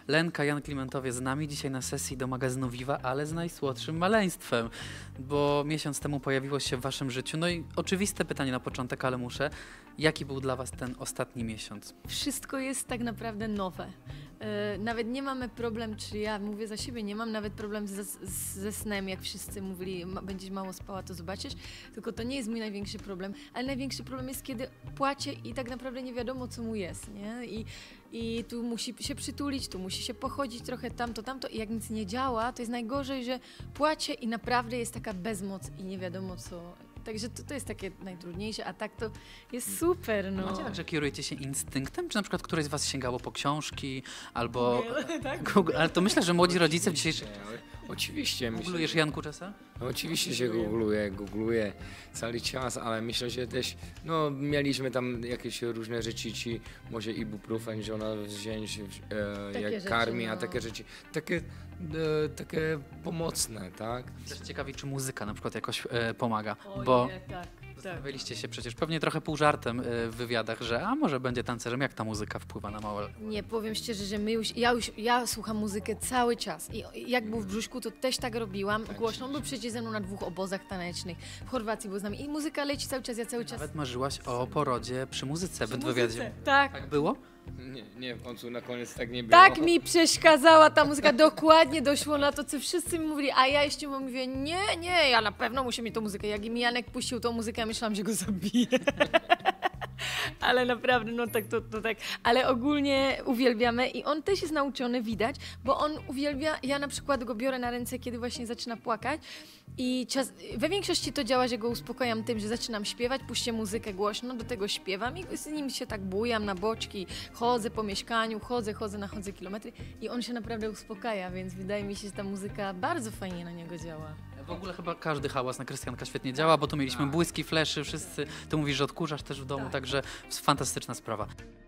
Lenka, Jan Klimentowie z nami dzisiaj na sesji do magazynu Viva, ale z najsłodszym maleństwem, bo miesiąc temu pojawiło się w waszym życiu. No i oczywiste pytanie na początek, ale muszę. Jaki był dla was ten ostatni miesiąc? Wszystko jest tak naprawdę nowe. Nawet nie mamy problem, czy ja mówię za siebie, nie mam nawet problem ze snem, jak wszyscy mówili, będziesz mało spała, to zobaczysz, tylko to nie jest mój największy problem, ale największy problem jest, kiedy płacze i tak naprawdę nie wiadomo, co mu jest, nie? I tu musi się przytulić, tu musi się pochodzić trochę tamto i jak nic nie działa, to jest najgorzej, że płacze i naprawdę jest taka bezmoc i nie wiadomo co. Także to jest takie najtrudniejsze, a tak to jest super, no. Macie tak, że kierujecie się instynktem? Czy na przykład któreś z was sięgało po książki albo... Tak? Google, ale to myślę, że młodzi rodzice w dzisiejszych... Oczywiście. Googlujesz, Janku, czasem? No, oczywiście się googluję cały czas, ale myślę, że też mieliśmy tam jakieś różne rzeczy, czy może ibuprofen, że ona wziąć jak rzeczy, karmi, a no. takie rzeczy, takie pomocne, tak? Też ciekawi, czy muzyka na przykład jakoś pomaga, Oj, bo nie, tak. zastanawialiście się przecież pewnie trochę pół żartem w wywiadach, że a może będzie tancerzem, jak ta muzyka wpływa na małe... Nie, powiem szczerze, że ja słucham muzykę cały czas i jak był w brzuszku, to też tak robiłam głośno. On był przecież ze mną na 2 obozach tanecznych, w Chorwacji był z nami i muzyka leci cały czas, ja cały czas... Nawet marzyłaś o porodzie przy muzyce w wywiadzie. Tak. Tak było? Nie, w końcu na koniec tak nie było. Tak mi przeszkadzała ta muzyka, dokładnie doszło na to, co wszyscy mi mówili, a ja jeszcze mówię, nie, ja na pewno muszę mieć tą muzykę. Jak mi Janek puścił tą muzykę, ja myślałam, że go zabiję. Ale naprawdę, no tak, to tak. Ale ogólnie uwielbiamy i on też jest nauczony, widać, bo on uwielbia, ja na przykład go biorę na ręce, kiedy właśnie zaczyna płakać i we większości to działa, że go uspokajam tym, że zaczynam śpiewać, puszczę muzykę głośno, do tego śpiewam i z nim się tak bujam na boczki, chodzę po mieszkaniu, nachodzę kilometry i on się naprawdę uspokaja, więc wydaje mi się, że ta muzyka bardzo fajnie na niego działa. W ogóle chyba każdy hałas na Krystianka świetnie działa, bo tu mieliśmy błyski, fleszy, wszyscy. Ty mówisz, że odkurzasz też w domu, także fantastyczna sprawa.